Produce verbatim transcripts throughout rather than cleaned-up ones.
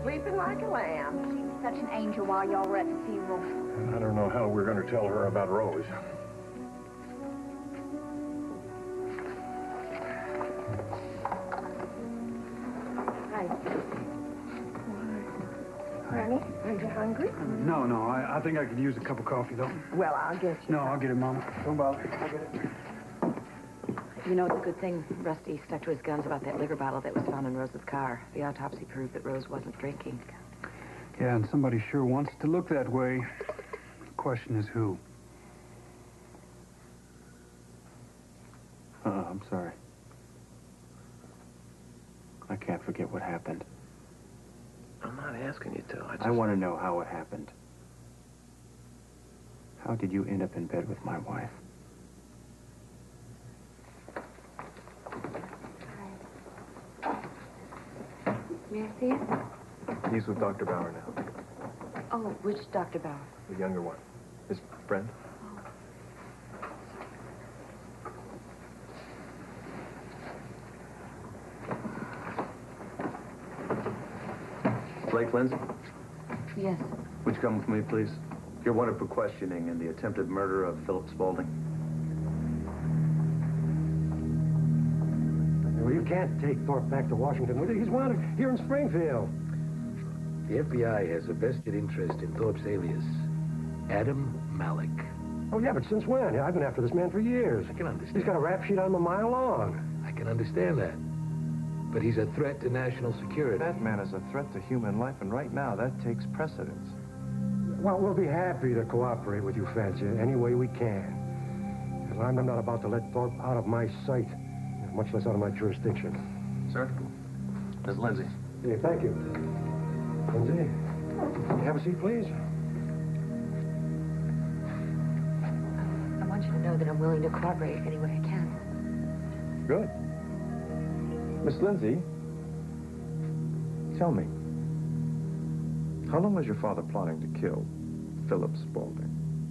sleeping like a lamb. She was such an angel while y'all were at the funeral. I don't know how we're going to tell her about Rose. Hi. Honey, are you hungry? No, no. I, I think I could use a cup of coffee, though. Well, I'll get you. No, I'll get it, Mama. Don't bother. I'll get it. You know, it's a good thing Rusty stuck to his guns about that liquor bottle that was found in Rose's car. The autopsy proved that Rose wasn't drinking. Yeah, and somebody sure wants to look that way. The question is who? Uh, I'm sorry. I can't forget what happened. I'm not asking you to. I just... I want to know how it happened. How did you end up in bed with my wife? May I see it? He's with Doctor Bauer now. Oh, which Doctor Bauer? The younger one. His friend. Blake Lindsay? Yes. Would you come with me, please? You're wanted for questioning in the attempted murder of Philip Spaulding. Well, you can't take Thorpe back to Washington with you. He's wanted here in Springfield. The F B I has a vested interest in Thorpe's alias, Adam Malik. Oh, yeah, but since when? I've been after this man for years. I can understand. He's got a rap sheet on him a mile long. I can understand that. But he's a threat to national security. That man is a threat to human life, and right now, that takes precedence. Well, we'll be happy to cooperate with you, Fancy, any way we can. And I'm not about to let Thorpe out of my sight, much less out of my jurisdiction. Sir? Miss Lindsay. Yeah, thank you. Lindsay, have a seat, please. I want you to know that I'm willing to cooperate any way I can. Good. Miss Lindsay, tell me, how long was your father plotting to kill Philip Spaulding?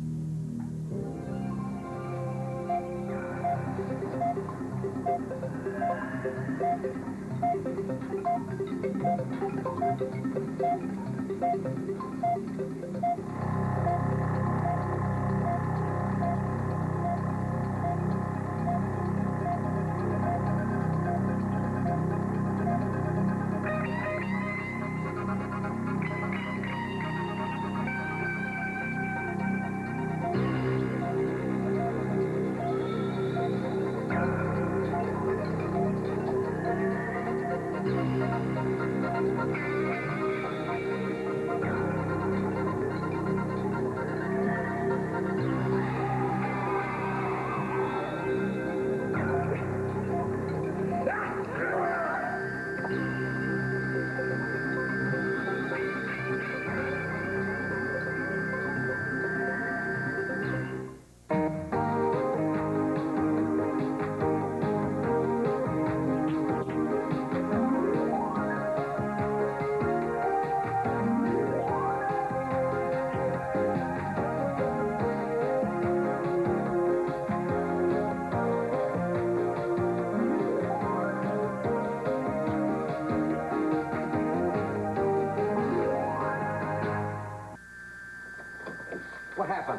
What happened?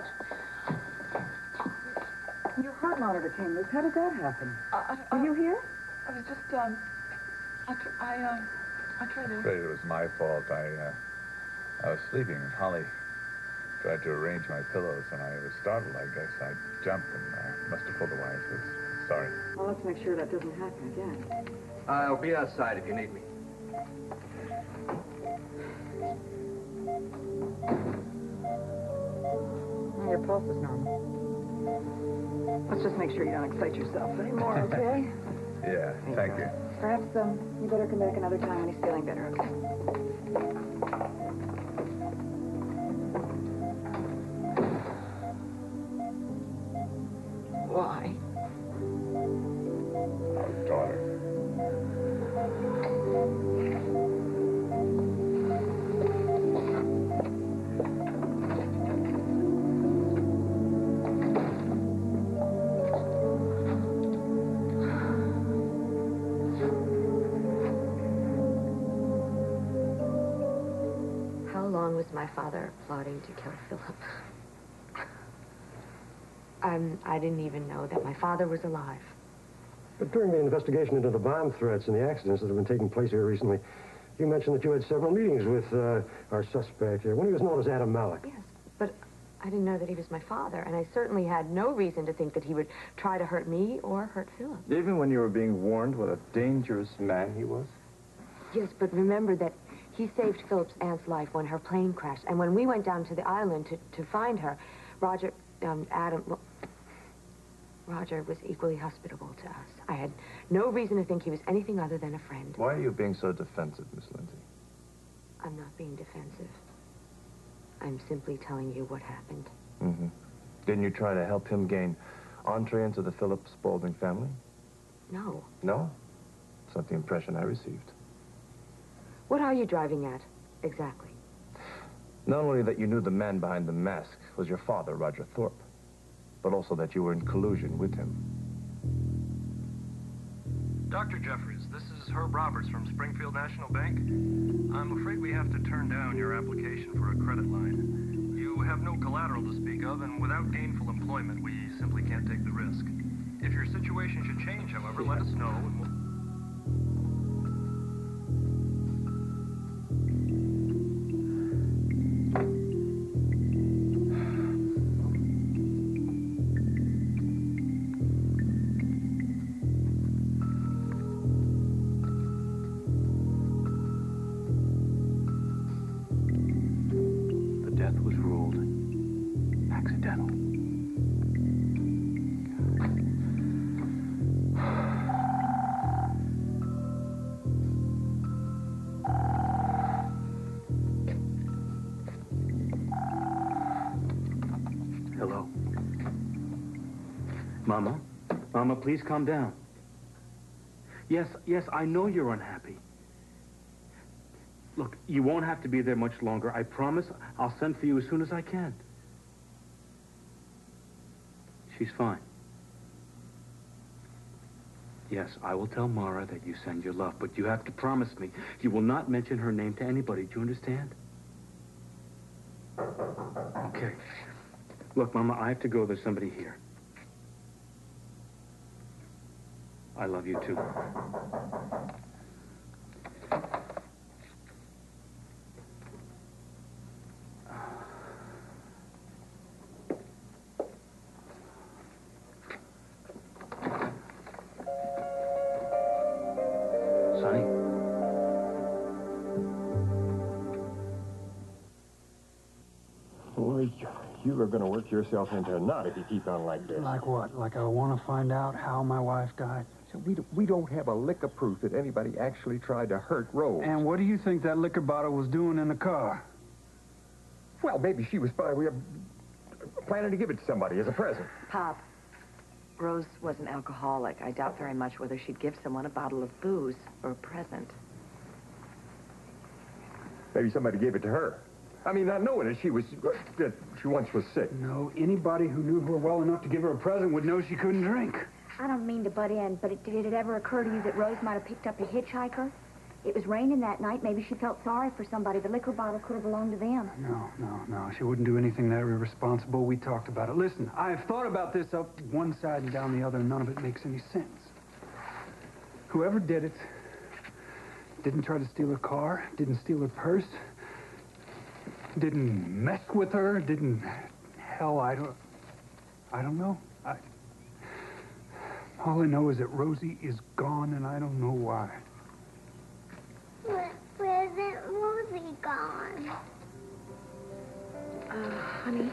Your heart monitor came loose. How did that happen? Uh, uh, Were you here? I was just, um, I, tr I, um, I tried to... Afraid it was my fault. I, uh, I was sleeping and Holly tried to arrange my pillows and I was startled, I guess. I jumped and uh, must have pulled the wires loose. Sorry. Well, let's make sure that doesn't happen again. I'll be outside if you need me. Your pulse is normal. Let's just make sure you don't excite yourself anymore, okay? Yeah, thank you. Perhaps um, you better come back another time when he's feeling better, okay? Why? Daughter. long was my father plotting to kill Philip? Um, I didn't even know that my father was alive. But during the investigation into the bomb threats and the accidents that have been taking place here recently, you mentioned that you had several meetings with uh, our suspect here when he was known as Adam Malik. Yes, but I didn't know that he was my father, and I certainly had no reason to think that he would try to hurt me or hurt Philip. Even when you were being warned what a dangerous man he was? Yes, but remember that he saved Philip's aunt's life when her plane crashed, and when we went down to the island to, to find her, Roger, um, Adam, well, Roger was equally hospitable to us. I had no reason to think he was anything other than a friend. Why are you being so defensive, Miss Lindsay? I'm not being defensive. I'm simply telling you what happened. Mm-hmm. Didn't you try to help him gain entree into the Philip Spaulding family? No. No? It's not the impression I received. What are you driving at, exactly? Not only that you knew the man behind the mask was your father, Roger Thorpe, but also that you were in collusion with him. Doctor Jeffries, this is Herb Roberts from Springfield National Bank. I'm afraid we have to turn down your application for a credit line. You have no collateral to speak of, and without gainful employment, we simply can't take the risk. If your situation should change, however, let us know, and we'll... Hello? Mama? Mama, please calm down. Yes, yes, I know you're unhappy. Look, you won't have to be there much longer. I promise I'll send for you as soon as I can. She's fine. Yes, I will tell Mara that you send your love, but you have to promise me you will not mention her name to anybody. Do you understand? Okay. Look, Mama, I have to go. There's somebody here. I love you, too. Sonny? Boy, you are going to work yourself into a knot if you keep on like this. Like what? Like I want to find out how my wife died? So we, do, we don't have a lick of proof that anybody actually tried to hurt Rose. And what do you think that liquor bottle was doing in the car? Well, maybe she was fine. We were planning to give it to somebody as a present. Pop, Rose was an alcoholic. I doubt very much whether she'd give someone a bottle of booze for a present. Maybe somebody gave it to her. I mean, not knowing that she was, uh, that she once was sick. No, anybody who knew her well enough to give her a present would know she couldn't drink. I don't mean to butt in, but it, did it ever occur to you that Rose might have picked up a hitchhiker? It was raining that night. Maybe she felt sorry for somebody. The liquor bottle could have belonged to them. No, no, no. She wouldn't do anything that irresponsible. We talked about it. Listen, I've thought about this up one side and down the other, and none of it makes any sense. Whoever did it didn't try to steal her car, didn't steal her purse, didn't mess with her, didn't... Hell, I don't... I don't know. I... All I know is that Rosie is gone, and I don't know why. Where, where's Aunt Rosie gone? Uh, honey,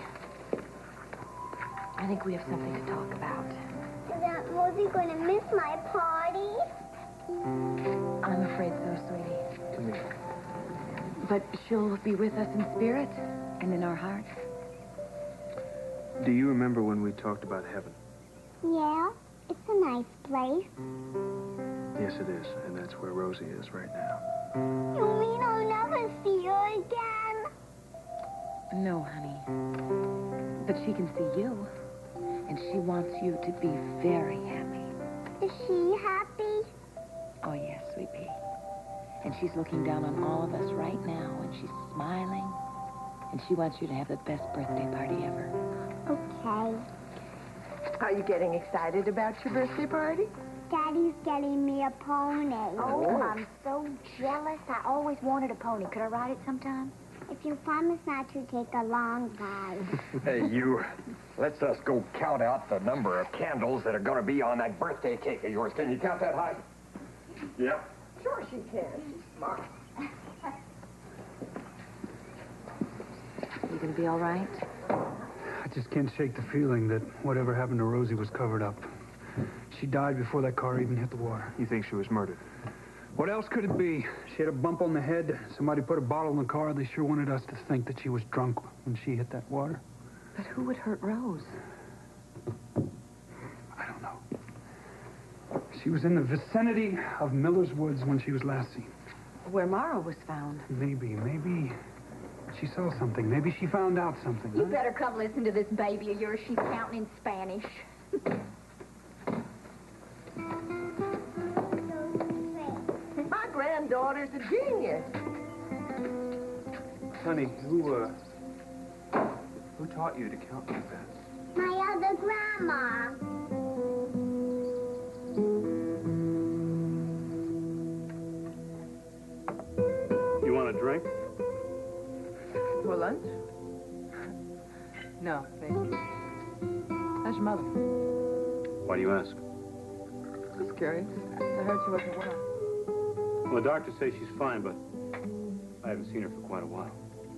I think we have something to talk about. Is Aunt Rosie going to miss my party? I'm afraid so, sweetie. Come here. But she'll be with us in spirit and in our hearts. Do you remember when we talked about heaven? Yeah, it's a nice place. Yes, it is, and that's where Rosie is right now. You mean I'll never see her again? No, honey. But she can see you, and she wants you to be very happy. Is she happy? Oh, yes, sweet pea. And she's looking down on all of us right now, and she's smiling And she wants you to have the best birthday party ever. Okay. Are you getting excited about your birthday party? Daddy's getting me a pony. Oh, I'm so jealous. I always wanted a pony. Could I ride it sometime? If you promise not to take a long ride. Hey, you. Let's us go count out the number of candles that are going to be on that birthday cake of yours. Can you count that high? Yep. Sure she can. She's smart. You gonna be all right? I just can't shake the feeling that whatever happened to Rosie was covered up. She died before that car even hit the water. You think she was murdered? What else could it be? She had a bump on the head. Somebody put a bottle in the car. They sure wanted us to think that she was drunk when she hit that water. But who would hurt Rose? I don't know. She was in the vicinity of Miller's Woods when she was last seen. Where Mara was found. Maybe, maybe she saw something. Maybe she found out something. You huh? better come listen to this baby of yours. She's counting in Spanish. My granddaughter's a genius. Honey, who, uh... who taught you to count like that? My other grandma. You want a drink? For lunch? No, thank you. How's your mother? Why do you ask? Just curious. I heard she wasn't well. Well, the doctors say she's fine, but I haven't seen her for quite a while.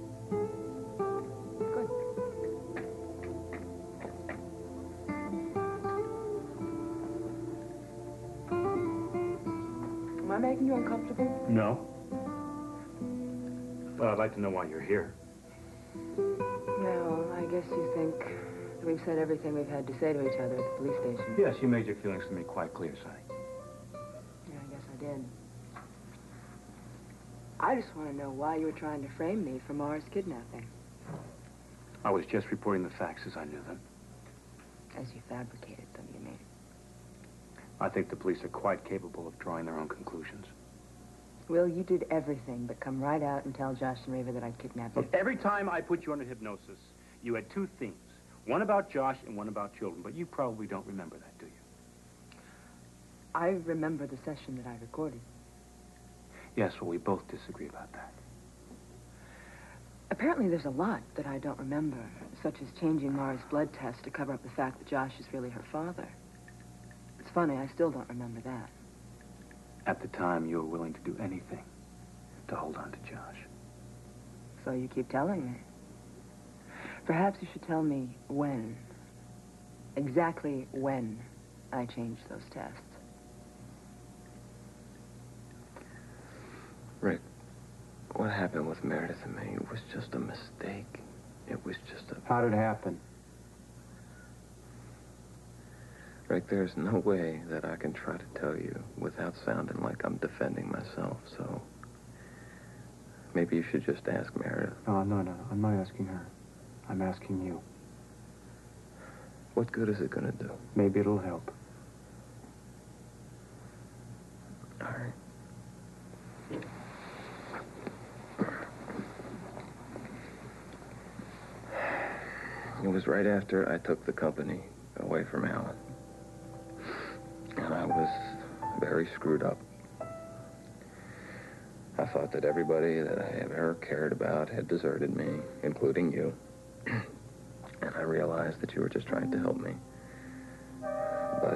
Am I making you uncomfortable? No. But I'd like to know why you're here. Well, I guess you think that we've said everything we've had to say to each other at the police station. Yes, you made your feelings to me quite clear, Sonny. Yeah, I guess I did. I just want to know why you were trying to frame me for Mara's kidnapping. I was just reporting the facts as I knew them. As you fabricated them, you mean? I think the police are quite capable of drawing their own conclusions. Will, you did everything but come right out and tell Josh and Reva that I'd kidnapped you. Look, every time I put you under hypnosis, you had two themes. One about Josh and one about children, but you probably don't remember that, do you? I remember the session that I recorded. Yes, well, we both disagree about that. Apparently there's a lot that I don't remember, such as changing Mara's blood test to cover up the fact that Josh is really her father. It's funny, I still don't remember that. At the time, you were willing to do anything to hold on to Josh. So you keep telling me. Perhaps you should tell me when. Exactly when I changed those tests. Rick, what happened with Meredith and me was just a mistake. It was just a... How did it happen? Rick, there's no way that I can try to tell you without sounding like I'm defending myself, so... maybe you should just ask Meredith. No, no, no, I'm not asking her. I'm asking you. What good is it gonna do? Maybe it'll help. All right. It was right after I took the company away from Alan. And I was very screwed up. I thought that everybody that I have ever cared about had deserted me, including you. And I realized that you were just trying to help me. But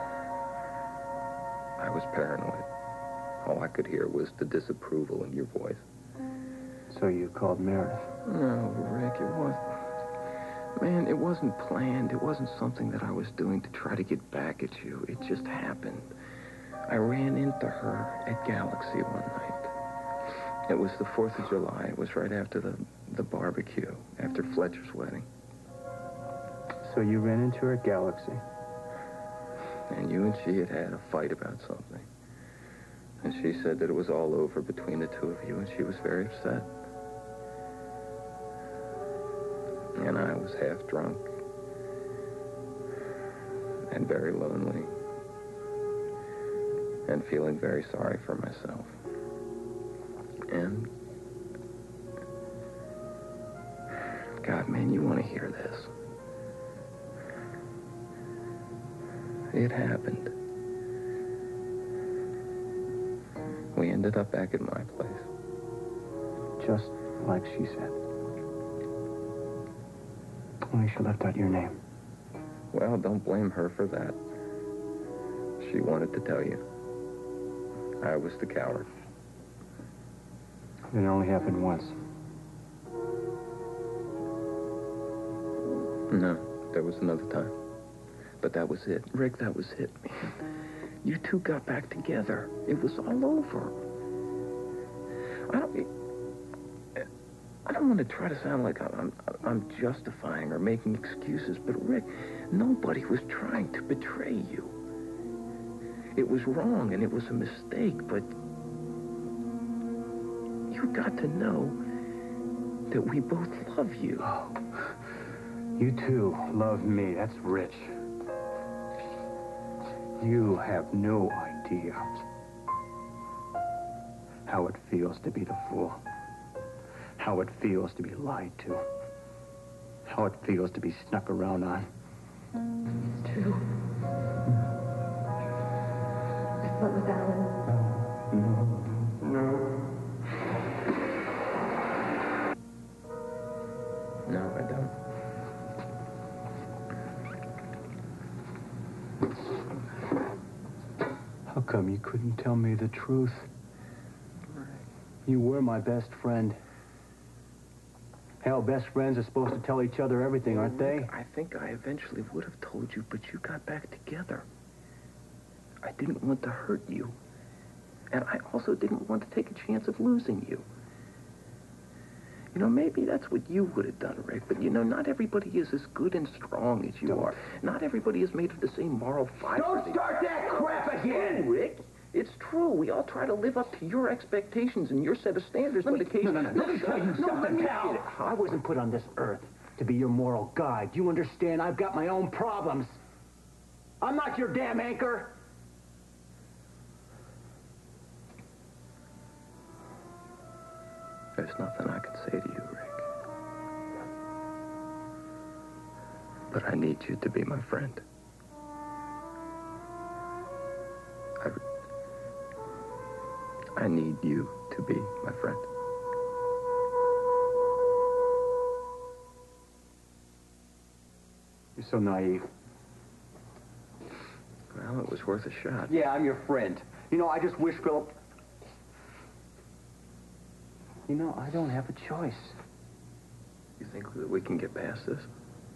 I was paranoid. All I could hear was the disapproval in your voice. So you called Meredith? No, Rick, it wasn't. Man, it wasn't planned. It wasn't something that I was doing to try to get back at you. It just happened. I ran into her at Galaxy one night. It was the fourth of July. It was right after the, the barbecue, after Fletcher's wedding. So you ran into her at Galaxy? And you and she had had a fight about something. And she said that it was all over between the two of you, and she was very upset. And I was half drunk and very lonely and feeling very sorry for myself. And man, you want to hear this. It happened. We ended up back at my place. Just like she said. Only she left out your name. Well, don't blame her for that. She wanted to tell you. I was the coward. It only happened once. No, there was another time. But that was it. Rick, that was it, man. You two got back together. It was all over. I don't... I don't want to try to sound like I'm, I'm justifying or making excuses, but Rick, nobody was trying to betray you. It was wrong and it was a mistake, but you got to know that we both love you. Oh, you too love me. That's rich. You have no idea how it feels to be the fool. How it feels to be lied to. How it feels to be snuck around on. It's true. I slept with Alan. No. No, I don't. How come you couldn't tell me the truth? You were my best friend. Hell, best friends are supposed to tell each other everything, aren't they? I think I eventually would have told you, but you got back together. I didn't want to hurt you. And I also didn't want to take a chance of losing you. You know, maybe that's what you would have done, Rick, but you know, not everybody is as good and strong as you Don't. are. Not everybody is made of the same moral fiber. Don't start that crap again! True, Rick. It's true. We all try to live up to your expectations and your set of standards, Let but me, occasionally... no, no, no. Let me tell you no, something, let me pal. get it. I wasn't put on this earth to be your moral guide. You understand? I've got my own problems. I'm not your damn anchor. There's nothing I can say to you, Rick. But I need you to be my friend. I, I need you to be my friend. You're so naive. Well, it was worth a shot. Yeah, I'm your friend. You know, I just wish Philip... You know, I don't have a choice. You think that we can get past this?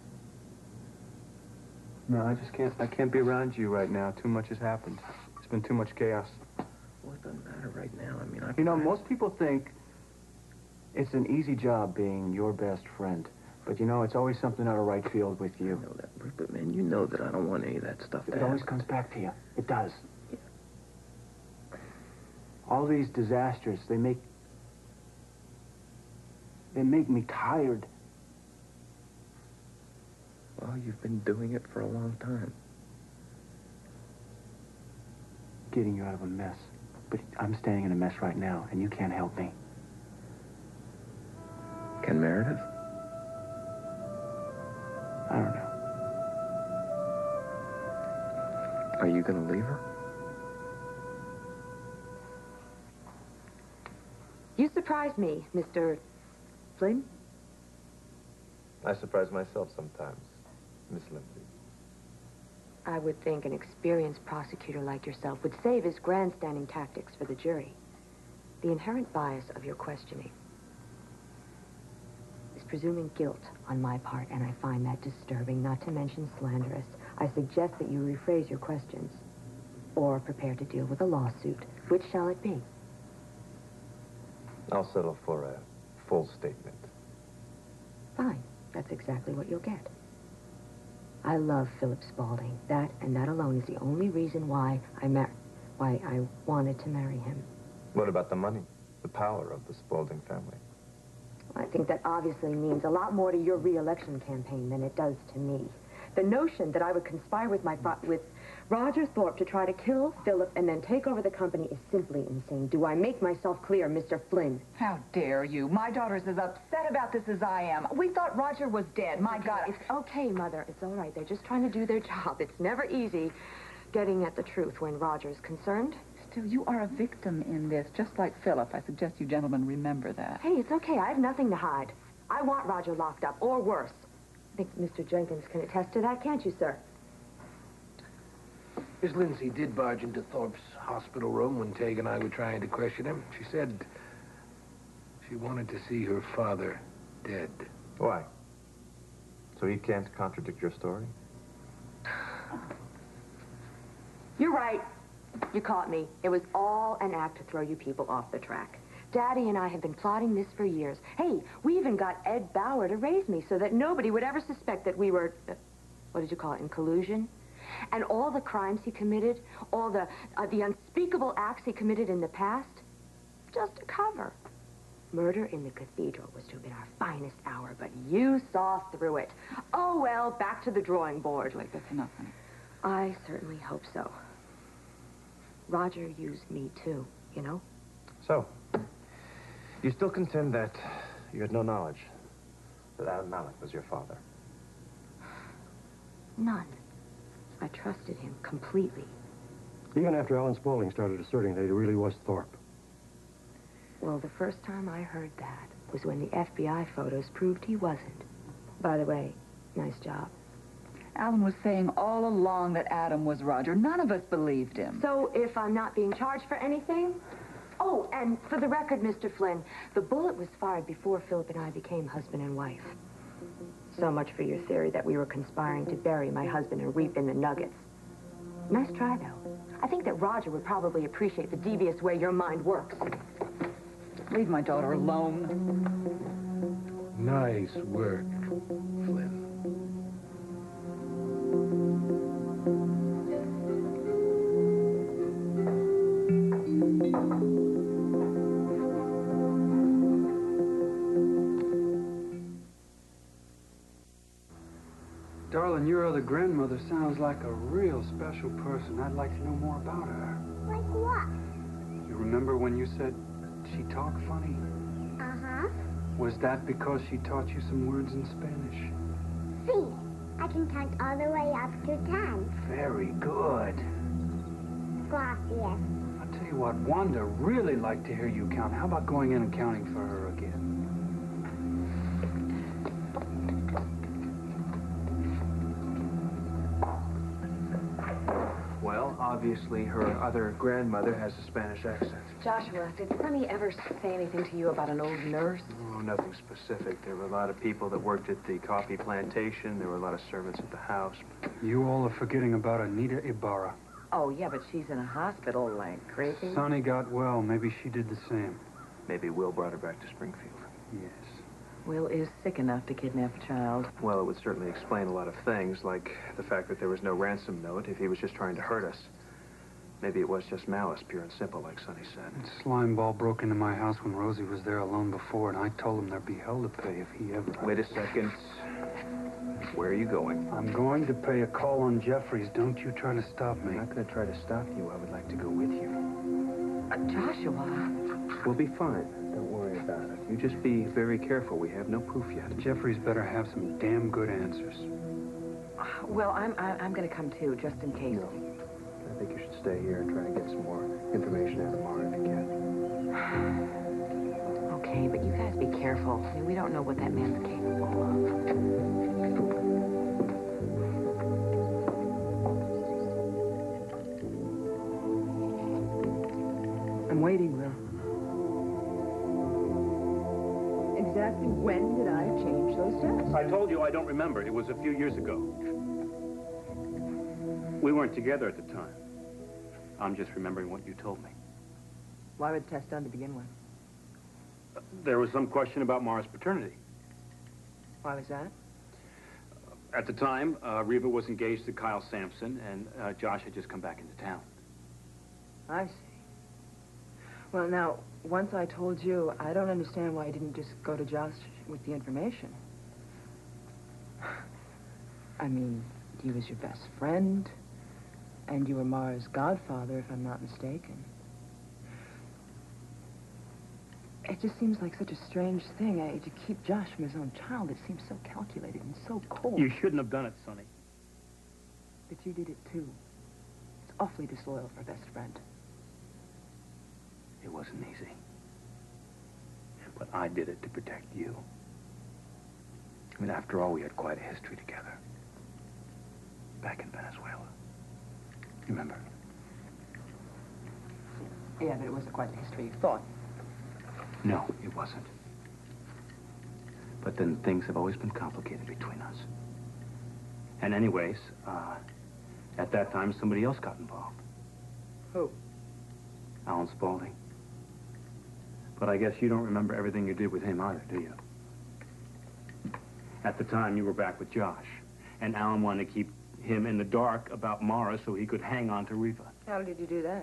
No, I just can't. I can't be around you right now. Too much has happened. It's been too much chaos. Well, it doesn't matter right now. I mean, I... You know, most people think it's an easy job being your best friend. But, you know, it's always something out of right field with you. I know that, Rick, but, man, you know that I don't want any of that stuff to It always happen. comes back to you. It does. Yeah. All these disasters, they make... They make me tired. Well, you've been doing it for a long time. Getting you out of a mess. But I'm staying in a mess right now, and you can't help me. Can Meredith? I don't know. Are you going to leave her? You surprised me, Mister Flynn. I surprise myself sometimes, Miss Lindsay. I would think an experienced prosecutor like yourself would save his grandstanding tactics for the jury. The inherent bias of your questioning is presuming guilt on my part, and I find that disturbing, not to mention slanderous. I suggest that you rephrase your questions or prepare to deal with a lawsuit. Which shall it be? I'll settle for a full statement. Fine. That's exactly what you'll get. I love Philip Spaulding. That and that alone is the only reason why I mar- why I wanted to marry him. What about the money? The power of the Spaulding family? I think that obviously means a lot more to your re-election campaign than it does to me. The notion that I would conspire with my fa- with Roger Thorpe to try to kill Philip and then take over the company is simply insane. Do I make myself clear, Mister Flynn? How dare you? My daughter's as upset about this as I am. We thought Roger was dead. My God. It's okay, Mother. It's all right. They're just trying to do their job. It's never easy getting at the truth when Roger's concerned. Still, you are a victim in this, just like Philip. I suggest you gentlemen remember that. Hey, it's okay. I have nothing to hide. I want Roger locked up, or worse. I think Mister Jenkins can attest to that, can't you, sir? Miss Lindsay did barge into Thorpe's hospital room when Teague and I were trying to question him. She said she wanted to see her father dead. Why? So he can't contradict your story? You're right. You caught me. It was all an act to throw you people off the track. Daddy and I have been plotting this for years. Hey, we even got Ed Bauer to raise me so that nobody would ever suspect that we were, uh, what did you call it, in collusion? And all the crimes he committed, all the, uh, the unspeakable acts he committed in the past, just a cover. Murder in the cathedral was to have been our finest hour, but you saw through it. Oh, well, back to the drawing board. Wait, that's enough, honey. I certainly hope so. Roger used me, too, you know? So, you still contend that you had no knowledge that Adam Malik was your father? None. I trusted him completely. Even after Alan Spaulding started asserting that he really was Thorpe. Well, the first time I heard that was when the F B I photos proved he wasn't. By the way, nice job. Alan was saying all along that Adam was Roger. None of us believed him. So if I'm not being charged for anything? Oh, and for the record, Mister Flynn, the bullet was fired before Philip and I became husband and wife. So much for your theory that we were conspiring to bury my husband and reap in the nuggets. Nice try, though. I think that Roger would probably appreciate the devious way your mind works. Leave my daughter alone. Nice work, Flynn. Darling, your other grandmother sounds like a real special person. I'd like to know more about her. Like what? You remember when you said she talked funny? Uh-huh. Was that because she taught you some words in Spanish? See, I can count all the way up to ten. Very good. Gracias. I'll tell you what, Wanda really liked to hear you count. How about going in and counting for her again? Well, obviously, her other grandmother has a Spanish accent. Joshua, did Sonny ever say anything to you about an old nurse? Oh, nothing specific. There were a lot of people that worked at the coffee plantation. There were a lot of servants at the house. You all are forgetting about Anita Ibarra. Oh, yeah, but she's in a hospital like crazy. Sonny got well. Maybe she did the same. Maybe Will brought her back to Springfield. Yes. Will is sick enough to kidnap a child. Well, it would certainly explain a lot of things, like the fact that there was no ransom note if he was just trying to hurt us. Maybe it was just malice, pure and simple, like Sonny said. That slimeball broke into my house when Rosie was there alone before, and I told him there'd be hell to pay if he ever... Wait a second. Where are you going? I'm going to pay a call on Jeffries. Don't you try to stop me. I'm not going to try to stop you. I would like to go with you. Uh, Joshua. We'll be fine. Don't worry about it. You just be very careful. We have no proof yet. Jeffries better have some damn good answers. Well, I'm I, I'm going to come too, just in case. No. I think you should stay here and try to get some more information out of Mara if you can. Okay, but you guys be careful. I mean, we don't know what that man's capable of. I'm waiting, Will. Exactly when did I change those tests? I told you I don't remember. It was a few years ago. We weren't together at the time. I'm just remembering what you told me. Why were the tests done to begin with? Uh, there was some question about Mara's paternity. Why was that? Uh, at the time, uh, Reva was engaged to Kyle Sampson, and uh, Josh had just come back into town. I see. Well, now, once I told you, I don't understand why you didn't just go to Josh with the information. I mean, he was your best friend, And you were Mara's godfather, if I'm not mistaken. It just seems like such a strange thing eh, to keep Josh from his own child. It seems so calculated and so cold. You shouldn't have done it, Sonny. But you did it, too. It's awfully disloyal for a best friend. It wasn't easy. But I did it to protect you. I mean, after all, we had quite a history together. Back in Venezuela. Remember? Yeah, but it wasn't quite the history you thought. No, it wasn't. But then things have always been complicated between us. And anyways, uh, at that time, somebody else got involved. Who? Alan Spaulding. But I guess you don't remember everything you did with him either, do you? At the time, you were back with Josh. And Alan wanted to keep him in the dark about Mara so he could hang on to Reva. How did you do that?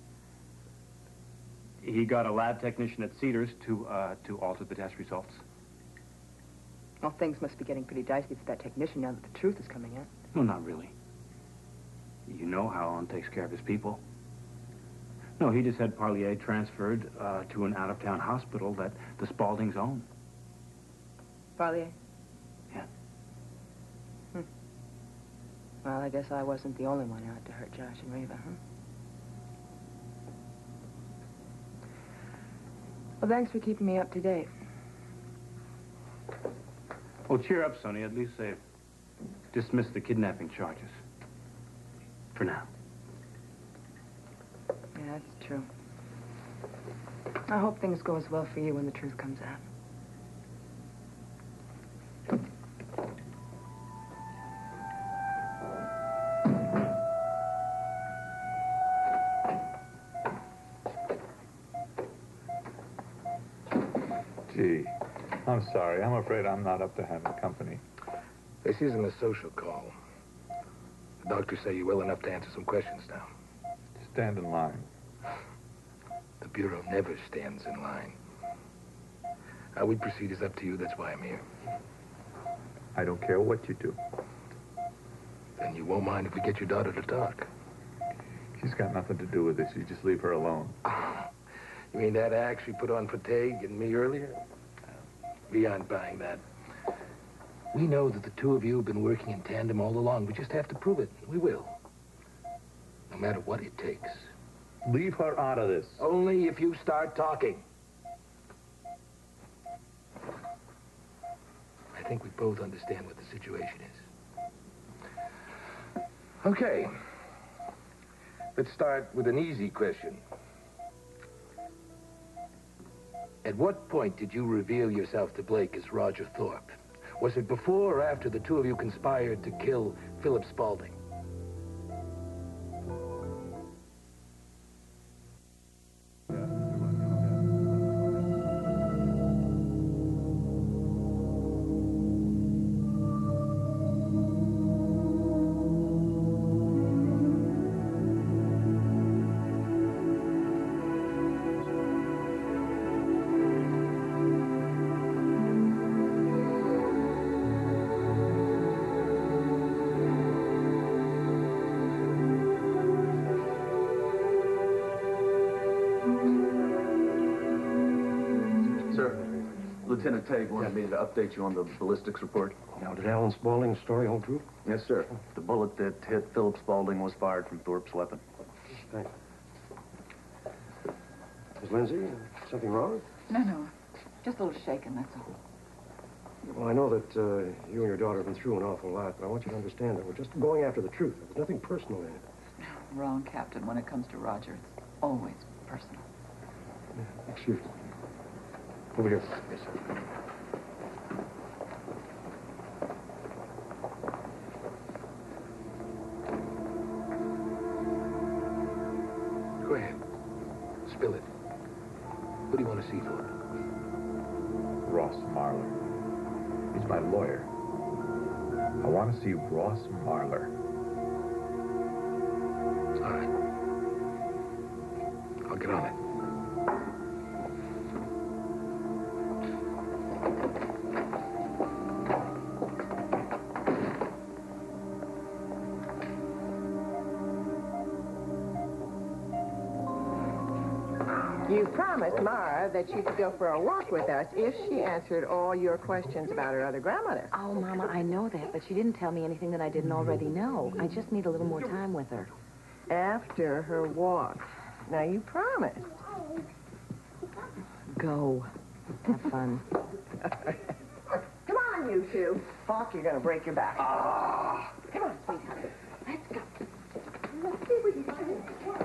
He got a lab technician at Cedars to, uh, to alter the test results. Well, things must be getting pretty dicey for that technician now that the truth is coming out. No, not really. You know how Alan takes care of his people. No, he just had Parlier transferred uh, to an out-of-town hospital that the Spauldings own. Parlier? Yeah. Hmm. Well, I guess I wasn't the only one out to hurt Josh and Reva, huh? Well, thanks for keeping me up to date. Well, cheer up, Sonny. At least they've dismissed the kidnapping charges. For now. Yeah, that's true. I hope things go as well for you when the truth comes out. Gee, I'm sorry. I'm afraid I'm not up to having company. This isn't a social call. The doctors say you're well enough to answer some questions now. Stand in line. The Bureau never stands in line. How we proceed is up to you. That's why I'm here. I don't care what you do. Then you won't mind if we get your daughter to talk. She's got nothing to do with this. You just leave her alone. You mean that act she put on for Tague and me earlier? Beyond buying that. We know that the two of you have been working in tandem all along. We just have to prove it. We will. No matter what it takes. Leave her out of this. Only if you start talking. I think we both understand what the situation is. Okay. Let's start with an easy question. At what point did you reveal yourself to Blake as Roger Thorpe? Was it before or after the two of you conspired to kill Philip Spaulding? Lieutenant Tague wanted me to update you on the ballistics report. Now, did Alan Spaulding's story hold true? Yes, sir. The bullet that hit Philip Spaulding was fired from Thorpe's weapon. Thanks. Miss Lindsay, something wrong? No, no. Just a little shaken, that's all. Well, I know that uh, you and your daughter have been through an awful lot, but I want you to understand that we're just going after the truth. There's nothing personal in it. Wrong, Captain. When it comes to Roger, it's always personal. Yeah, excuse me. Over here. Yes, sir. Go ahead. Spill it. What do you want to see, Thorpe? Ross Marler. He's my lawyer. I want to see Ross Marler. All right. I'll get on it. promised Mara that she could go for a walk with us if she answered all your questions about her other grandmother. Oh, Mama, I know that, but she didn't tell me anything that I didn't already know. I just need a little more time with her. After her walk. Now, you promised. Go. Have fun. Come on, you two. Hawk, you're going to break your back. Ah. Come on, sweetheart. Let's go. Let's see what you can.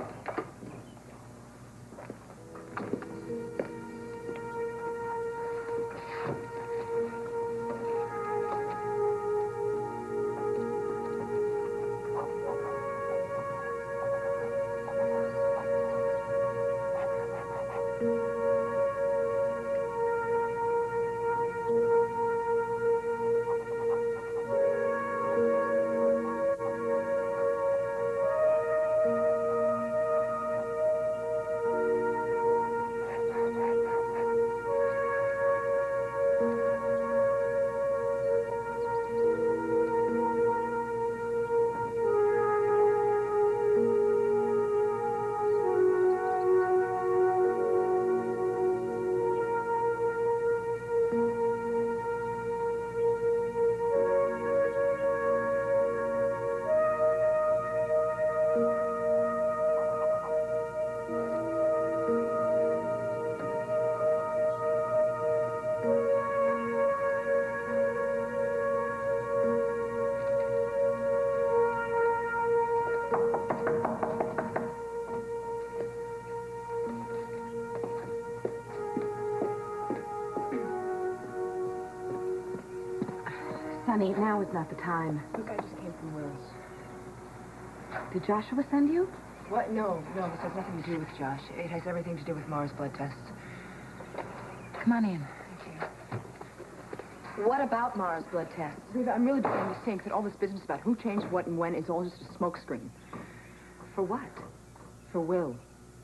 Sonny, now is not the time. Look, I just came from Will's. Did Joshua send you? What? No, no, this has nothing to do with Josh. It has everything to do with Mara's blood tests. Come on in. Thank you. What about Mara's blood tests? Reva, I'm really beginning to think that all this business about who changed what and when is all just a smokescreen. For what? For Will.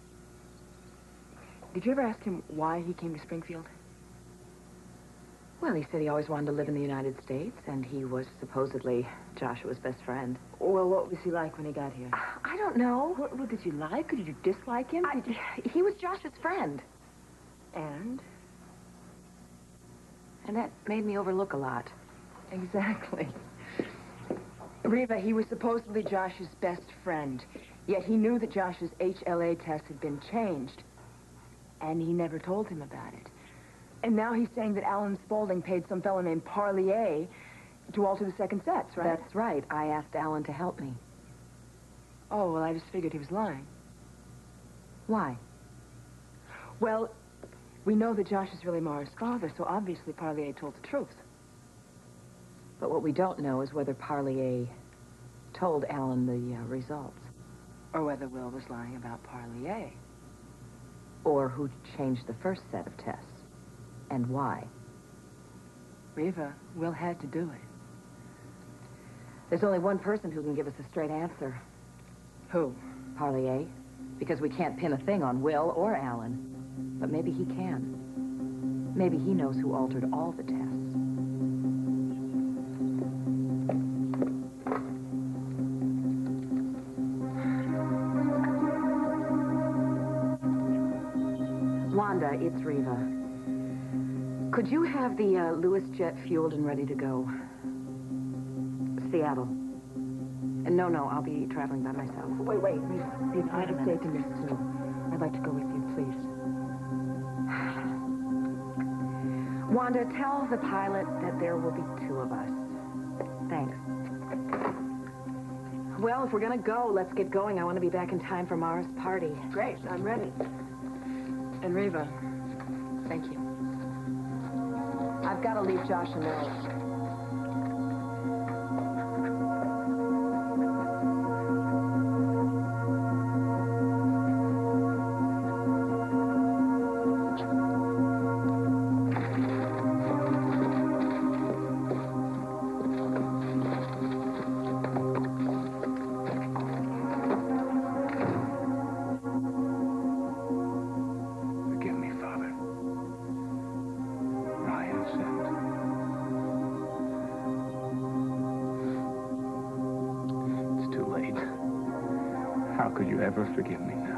Did you ever ask him why he came to Springfield? Well, he said he always wanted to live in the United States, and he was supposedly Joshua's best friend. Well, what was he like when he got here? I don't know. What, what did you like? Did you dislike him? I, Did you... He was Joshua's friend. And? And that made me overlook a lot. Exactly. Reva, he was supposedly Josh's best friend. Yet he knew that Josh's H L A test had been changed. And he never told him about it. And now he's saying that Alan Spaulding paid some fellow named Parlier to alter the second sets, right? That's right. I asked Alan to help me. Oh, well, I just figured he was lying. Why? Well, we know that Josh is really Mara's father, so obviously Parlier told the truth. But what we don't know is whether Parlier told Alan the uh, results. Or whether Will was lying about Parlier. Or who changed the first set of tests. And why? Reva, Will had to do it. There's only one person who can give us a straight answer. Who? Parlier. Because we can't pin a thing on Will or Alan. But maybe he can. Maybe he knows who altered all the tests. Wanda, it's Reva. Could you have the uh, Lewis jet fueled and ready to go? Seattle. And no, no, I'll be traveling by myself. Wait, wait, Reva. Reva, I have a stake in this, too. I'd like to go with you, please. Wanda, tell the pilot that there will be two of us. Thanks. Well, if we're gonna go, let's get going. I want to be back in time for Mara's party. Great, I'm ready. And Reva, thank you. I've got to leave Josh a note. How could you ever forgive me now?